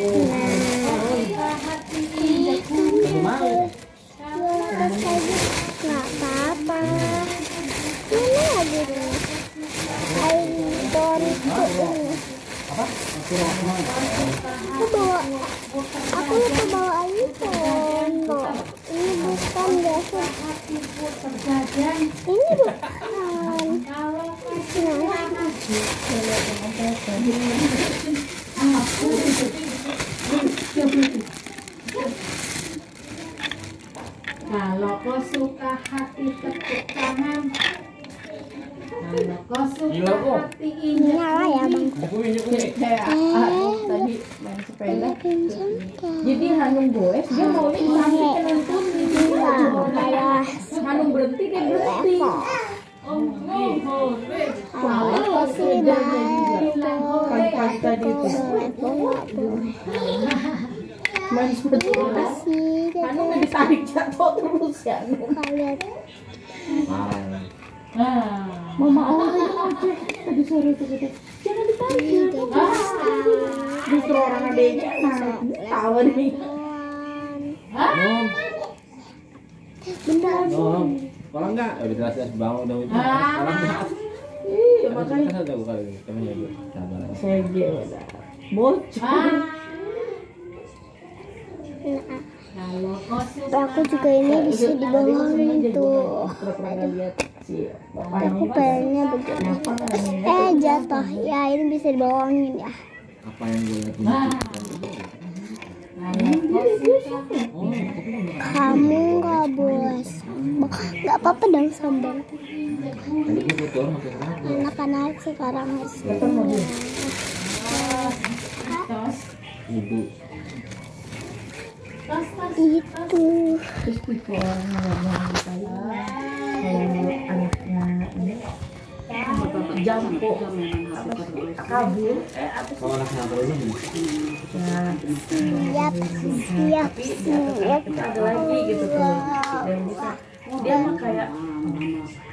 Nggak apa-apa. Mana lagi ini? Aku lupa bawa iPhone. Ini bukan biasa. Ini bukan. Kalau kau suka hati tepuk tangan. Kalau kau suka hati ini Nyala ya bang. Tadi main sepeda. Jadi Hanung goes dia mau sampai ke nonton Hanung berhenti dia berhenti. Pagi-pagi tadi itu main sepeda. Hanung ditarik jatuh terus ya. Kalian Mama orang tadi sore itu jangan ditarik. Justru orang adanya tahu nih. benar. Kalau enggak, udah jelas bangun udah itu. Kalau enggak, Iya makanya kan ada kali ini. Temen ya, sabar. sege udah bocor. Kalau kau suka Aku juga ini bisa dibohongin tuh. Pernah lihat si bapak Aku pengennya begini. Jatuh. Ya ini bisa dibohongin ya. Apa yang gue lihat Kamu nggak boleh sombong. Nggak apa-apa dong sombong. tadi gue foto orang pakai rambut. Anak-anak sekarang masih Ibu. itu. terus tipe orang yang kalau anaknya ini jampo kabur Kalau anaknya apa dulu? Siap, siap, siap. ada lagi gitu tuh dan dia mah kayak